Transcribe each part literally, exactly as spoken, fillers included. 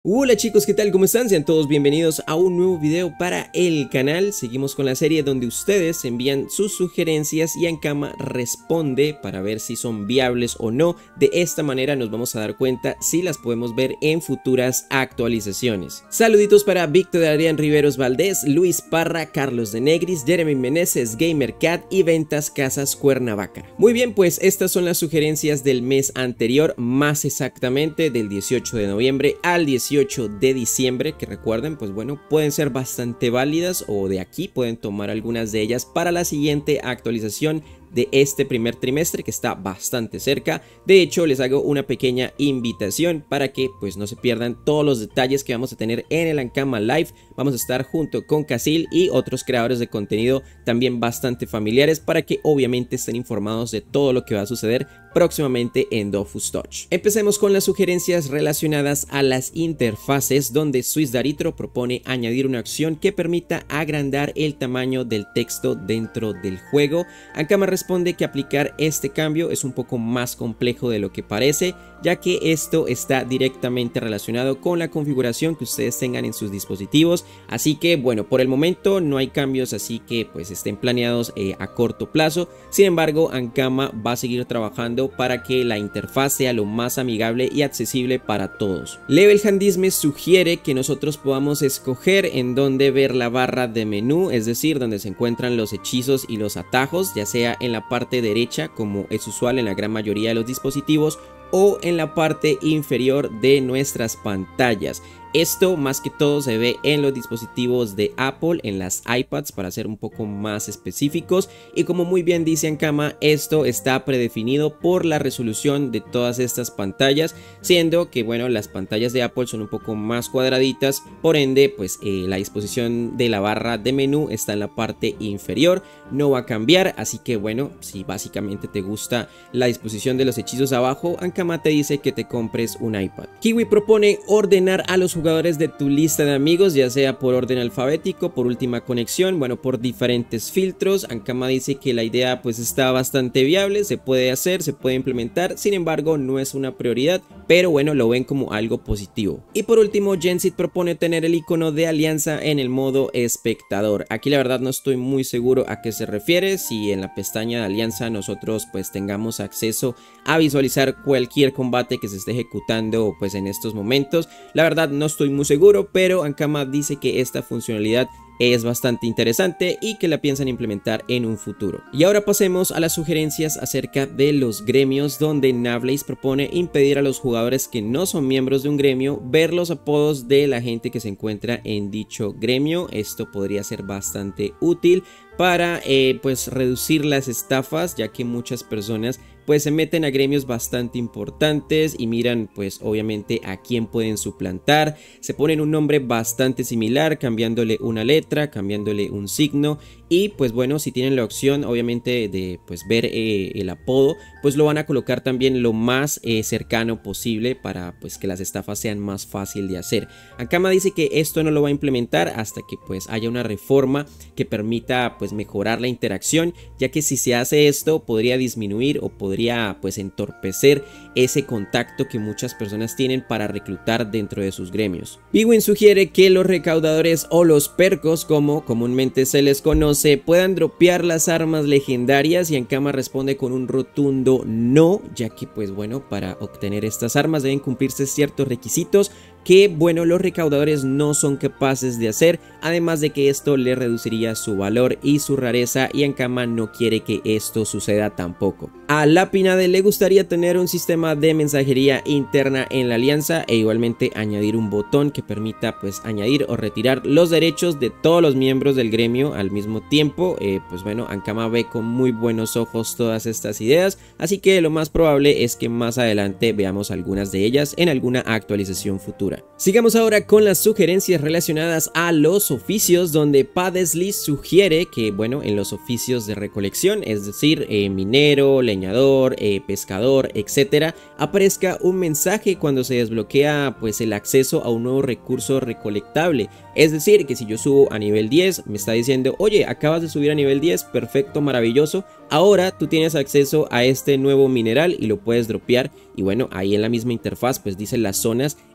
Hola chicos, ¿qué tal? ¿Cómo están? Sean todos bienvenidos a un nuevo video para el canal. Seguimos con la serie donde ustedes envían sus sugerencias y Ankama responde para ver si son viables o no. De esta manera nos vamos a dar cuenta si las podemos ver en futuras actualizaciones. Saluditos para Víctor Adrián Riveros Valdés, Luis Parra, Carlos de Negris, Jeremy Meneses, GamerCat y Ventas Casas Cuernavaca. Muy bien, pues estas son las sugerencias del mes anterior, más exactamente del dieciocho de noviembre al dieciocho de diciembre, que recuerden, pues bueno, pueden ser bastante válidas o de aquí pueden tomar algunas de ellas para la siguiente actualización de este primer trimestre que está bastante cerca. De hecho, les hago una pequeña invitación para que pues no se pierdan todos los detalles que vamos a tener en el Ankama Live. Vamos a estar junto con Casil y otros creadores de contenido también bastante familiares para que obviamente estén informados de todo lo que va a suceder próximamente en Dofus Touch. Empecemos con las sugerencias relacionadas a las interfaces, donde SwissDaritro propone añadir una acción que permita agrandar el tamaño del texto dentro del juego. Ankama responde que aplicar este cambio es un poco más complejo de lo que parece, ya que esto está directamente relacionado con la configuración que ustedes tengan en sus dispositivos. Así que bueno, por el momento no hay cambios así que pues estén planeados eh, a corto plazo. Sin embargo, Ankama va a seguir trabajando para que la interfaz sea lo más amigable y accesible para todos. Level Handisme sugiere que nosotros podamos escoger en dónde ver la barra de menú, es decir, donde se encuentran los hechizos y los atajos, ya sea en la parte derecha, como es usual en la gran mayoría de los dispositivos, o en la parte inferior de nuestras pantallas. Esto más que todo se ve en los dispositivos de Apple, en las iPads para ser un poco más específicos, y como muy bien dice Ankama, esto está predefinido por la resolución de todas estas pantallas, siendo que bueno, las pantallas de Apple son un poco más cuadraditas, por ende pues eh, la disposición de la barra de menú está en la parte inferior, no va a cambiar. Así que bueno, si básicamente te gusta la disposición de los hechizos abajo, Ankama te dice que te compres un iPad. Kiwi propone ordenar a los jugadores de tu lista de amigos, ya sea por orden alfabético, por última conexión, bueno, por diferentes filtros. Ankama dice que la idea pues está bastante viable, se puede hacer, se puede implementar, sin embargo no es una prioridad, pero bueno, lo ven como algo positivo. Y por último, Gensit propone tener el icono de alianza en el modo espectador. Aquí la verdad no estoy muy seguro a qué se refiere, si en la pestaña de alianza nosotros pues tengamos acceso a visualizar cualquier combate que se esté ejecutando pues en estos momentos. La verdad no estoy muy seguro, pero Ankama dice que esta funcionalidad es bastante interesante y que la piensan implementar en un futuro. Y ahora pasemos a las sugerencias acerca de los gremios, donde Navlace propone impedir a los jugadores que no son miembros de un gremio ver los apodos de la gente que se encuentra en dicho gremio. Esto podría ser bastante útil para eh, pues reducir las estafas, ya que muchas personas pues se meten a gremios bastante importantes y miran pues obviamente a quién pueden suplantar, se ponen un nombre bastante similar, cambiándole una letra, cambiándole un signo, y pues bueno, si tienen la opción obviamente de pues ver eh, el apodo, pues lo van a colocar también lo más eh, cercano posible para pues que las estafas sean más fácil de hacer. Ankama dice que esto no lo va a implementar hasta que pues haya una reforma que permita pues mejorar la interacción, ya que si se hace esto podría disminuir o podría pues entorpecer ese contacto que muchas personas tienen para reclutar dentro de sus gremios. Bwin sugiere que los recaudadores o los percos, como comúnmente se les conoce, puedan dropear las armas legendarias, y Ankama responde con un rotundo no, ya que pues bueno, para obtener estas armas deben cumplirse ciertos requisitos que bueno, los recaudadores no son capaces de hacer, además de que esto le reduciría su valor y su rareza, y Ankama no quiere que esto suceda tampoco. A Lapinade le gustaría tener un sistema de mensajería interna en la alianza, e igualmente añadir un botón que permita pues añadir o retirar los derechos de todos los miembros del gremio al mismo tiempo. Eh, pues bueno, Ankama ve con muy buenos ojos todas estas ideas, así que lo más probable es que más adelante veamos algunas de ellas en alguna actualización futura. Sigamos ahora con las sugerencias relacionadas a los oficios, donde Padesli sugiere que bueno, en los oficios de recolección, es decir, eh, minero, leñador, eh, pescador, etcétera, aparezca un mensaje cuando se desbloquea pues el acceso a un nuevo recurso recolectable. Es decir, que si yo subo a nivel diez, me está diciendo, oye, acabas de subir a nivel diez, perfecto, maravilloso, ahora tú tienes acceso a este nuevo mineral y lo puedes dropear. Y bueno, ahí en la misma interfaz pues dice las zonas en donde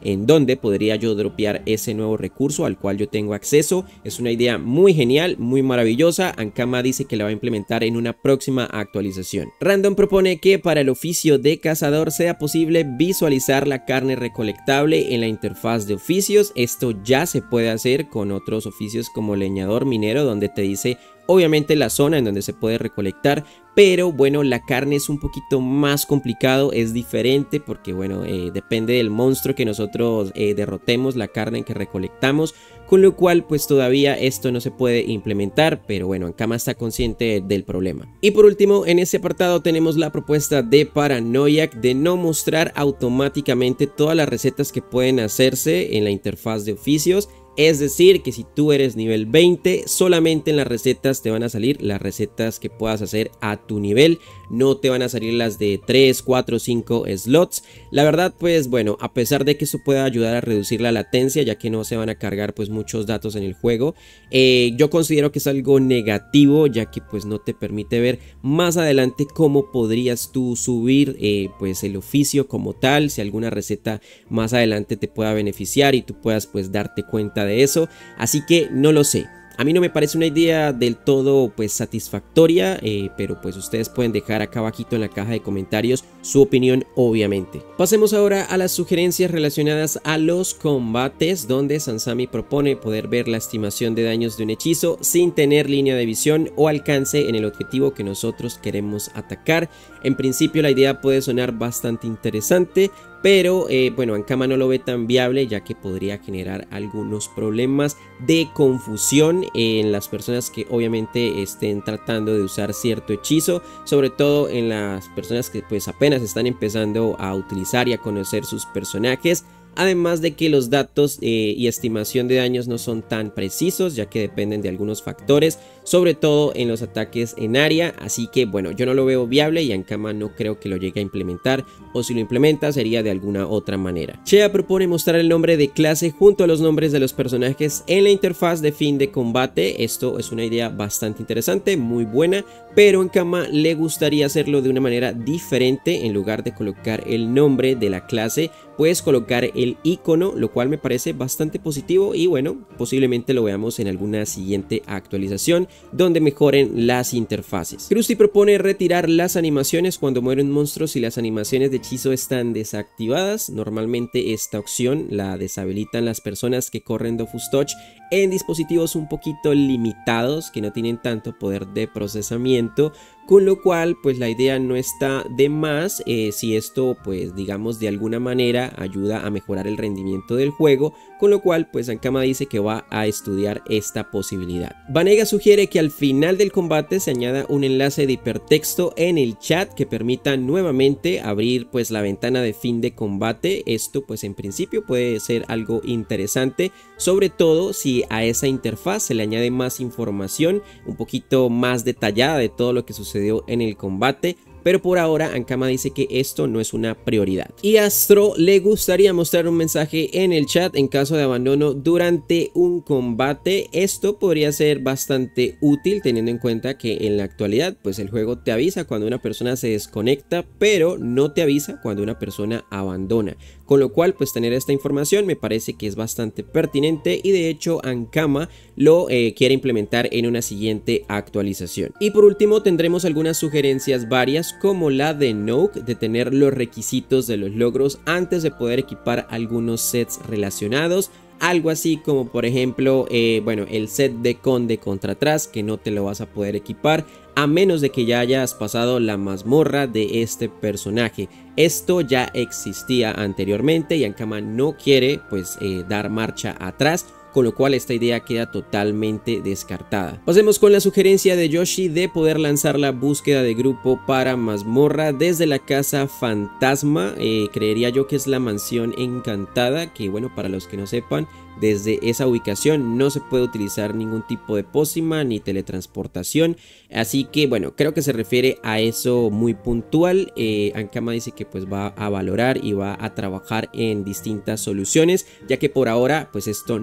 donde podría yo dropear ese nuevo recurso al cual yo tengo acceso. Es una idea muy genial, muy maravillosa. Ankama dice que la va a implementar en una próxima actualización. Random propone que para el oficio de cazador sea posible visualizar la carne recolectable en la interfaz de oficios. Esto ya se puede hacer con otros oficios como leñador minero, donde te dice obviamente la zona en donde se puede recolectar, pero bueno, la carne es un poquito más complicado, es diferente porque bueno, eh, depende del monstruo que nosotros eh, derrotemos, la carne que recolectamos, con lo cual pues todavía esto no se puede implementar, pero bueno, Ankama está consciente del problema. Y por último, en este apartado tenemos la propuesta de Paranoiac de no mostrar automáticamente todas las recetas que pueden hacerse en la interfaz de oficios. Es decir, que si tú eres nivel veinte, solamente en las recetas te van a salir las recetas que puedas hacer a tu nivel. No te van a salir las de tres, cuatro, cinco slots. La verdad, pues bueno, a pesar de que esto pueda ayudar a reducir la latencia, ya que no se van a cargar pues muchos datos en el juego, eh, yo considero que es algo negativo, ya que pues no te permite ver más adelante cómo podrías tú subir eh, pues el oficio como tal, si alguna receta más adelante te pueda beneficiar y tú puedas pues darte cuenta de eso. Así que no lo sé. A mí no me parece una idea del todo pues satisfactoria, eh, pero pues ustedes pueden dejar acá abajito en la caja de comentarios su opinión, obviamente. Pasemos ahora a las sugerencias relacionadas a los combates, donde Sansami propone poder ver la estimación de daños de un hechizo sin tener línea de visión o alcance en el objetivo que nosotros queremos atacar. En principio la idea puede sonar bastante interesante, pero eh, bueno, Ankama no lo ve tan viable, ya que podría generar algunos problemas de confusión en las personas que obviamente estén tratando de usar cierto hechizo, sobre todo en las personas que pues apenas están empezando a utilizar y a conocer sus personajes. Además de que los datos eh, y estimación de daños no son tan precisos, ya que dependen de algunos factores, sobre todo en los ataques en área. Así que bueno, yo no lo veo viable y Ankama no creo que lo llegue a implementar, o si lo implementa sería de alguna otra manera. Shea propone mostrar el nombre de clase junto a los nombres de los personajes en la interfaz de fin de combate. Esto es una idea bastante interesante, muy buena, pero Ankama le gustaría hacerlo de una manera diferente. En lugar de colocar el nombre de la clase, puedes colocar el icono, lo cual me parece bastante positivo y bueno, posiblemente lo veamos en alguna siguiente actualización donde mejoren las interfaces. Krusty propone retirar las animaciones cuando mueren monstruos si las animaciones de hechizo están desactivadas. Normalmente esta opción la deshabilitan las personas que corren Dofus Touch en dispositivos un poquito limitados que no tienen tanto poder de procesamiento, con lo cual pues la idea no está de más eh, si esto pues digamos de alguna manera ayuda a mejorar el rendimiento del juego, con lo cual pues Ankama dice que va a estudiar esta posibilidad. Vanega sugiere que al final del combate se añada un enlace de hipertexto en el chat que permita nuevamente abrir pues la ventana de fin de combate. Esto pues en principio puede ser algo interesante, sobre todo si a esa interfaz se le añade más información un poquito más detallada de todo lo que sucedió en el combate. Pero por ahora Ankama dice que esto no es una prioridad. Y Astro le gustaría mostrar un mensaje en el chat en caso de abandono durante un combate. Esto podría ser bastante útil teniendo en cuenta que en la actualidad pues el juego te avisa cuando una persona se desconecta, pero no te avisa cuando una persona abandona. Con lo cual pues tener esta información me parece que es bastante pertinente y de hecho Ankama lo eh, quiere implementar en una siguiente actualización. Y por último tendremos algunas sugerencias varias, como la de Noke de tener los requisitos de los logros antes de poder equipar algunos sets relacionados. Algo así como por ejemplo, eh, bueno, el set de Conde contra atrás, que no te lo vas a poder equipar a menos de que ya hayas pasado la mazmorra de este personaje. Esto ya existía anteriormente y Ankama no quiere pues eh, dar marcha atrás, con lo cual esta idea queda totalmente descartada. Pasemos con la sugerencia de Yoshi de poder lanzar la búsqueda de grupo para mazmorra desde la casa fantasma. Eh, creería yo que es la mansión encantada, que bueno, para los que no sepan, desde esa ubicación no se puede utilizar ningún tipo de pócima ni teletransportación, así que bueno, creo que se refiere a eso muy puntual. eh, Ankama dice que pues va a valorar y va a trabajar en distintas soluciones, ya que por ahora pues esto no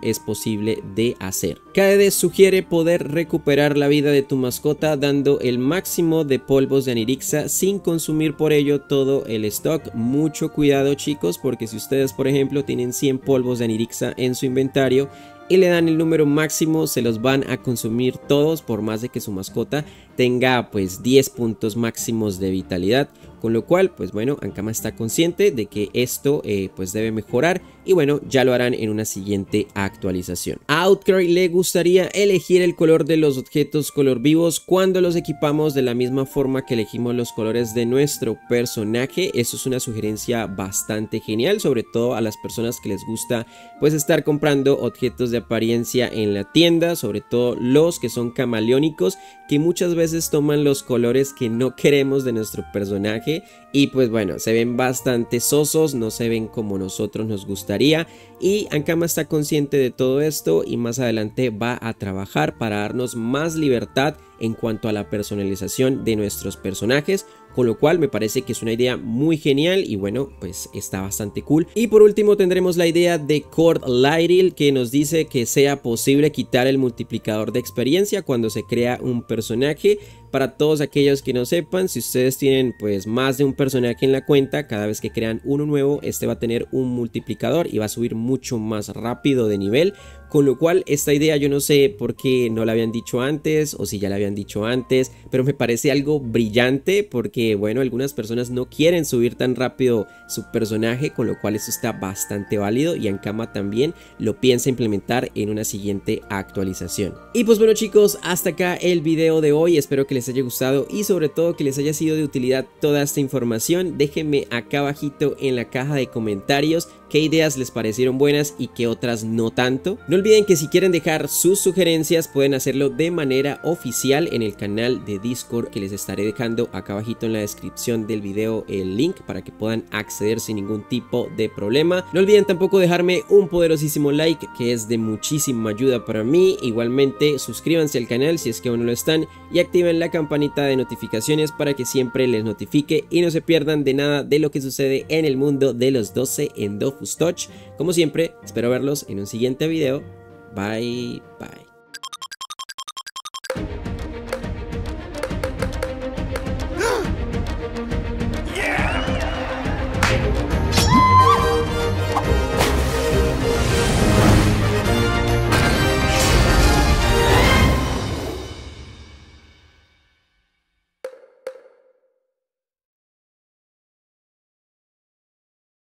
es posible de hacer. K D D sugiere poder recuperar la vida de tu mascota dando el máximo de polvos de Anirixa sin consumir por ello todo el stock. Mucho cuidado, chicos, porque si ustedes por ejemplo tienen cien polvos de Anirixa en su inventario y le dan el número máximo, se los van a consumir todos por más de que su mascota tenga pues diez puntos máximos de vitalidad, con lo cual pues bueno, Ankama está consciente de que esto eh, pues debe mejorar y bueno, ya lo harán en una siguiente actualización. A Outcry le gustaría elegir el color de los objetos color vivos cuando los equipamos de la misma forma que elegimos los colores de nuestro personaje. Eso es una sugerencia bastante genial, sobre todo a las personas que les gusta pues estar comprando objetos de apariencia en la tienda, sobre todo los que son camaleónicos, que muchas veces toman los colores que no queremos de nuestro personaje y pues bueno, se ven bastante sosos, no se ven como nosotros nos gustaría, y Ankama está consciente de todo esto y más adelante va a trabajar para darnos más libertad en cuanto a la personalización de nuestros personajes, con lo cual me parece que es una idea muy genial y bueno, pues está bastante cool. Y por último tendremos la idea de Cord Lyril, que nos dice que sea posible quitar el multiplicador de experiencia cuando se crea un personaje. Para todos aquellos que no sepan, si ustedes tienen pues más de un personaje en la cuenta, cada vez que crean uno nuevo, este va a tener un multiplicador y va a subir mucho más rápido de nivel. Con lo cual esta idea yo no sé por qué no la habían dicho antes o si ya la habían dicho antes, pero me parece algo brillante porque bueno, algunas personas no quieren subir tan rápido su personaje, con lo cual eso está bastante válido y Ankama también lo piensa implementar en una siguiente actualización. Y pues bueno, chicos, hasta acá el video de hoy, espero que les haya gustado y sobre todo que les haya sido de utilidad toda esta información. Déjenme acá abajito en la caja de comentarios qué ideas les parecieron buenas y qué otras no tanto. No olviden que si quieren dejar sus sugerencias pueden hacerlo de manera oficial en el canal de Discord, que les estaré dejando acá abajito en la descripción del video el link para que puedan acceder sin ningún tipo de problema. No olviden tampoco dejarme un poderosísimo like, que es de muchísima ayuda para mí. Igualmente suscríbanse al canal si es que aún no lo están y activen la campanita de notificaciones para que siempre les notifique y no se pierdan de nada de lo que sucede en el mundo de los doce en Dofus Touch. Como siempre, espero verlos en un siguiente video. Bye, bye.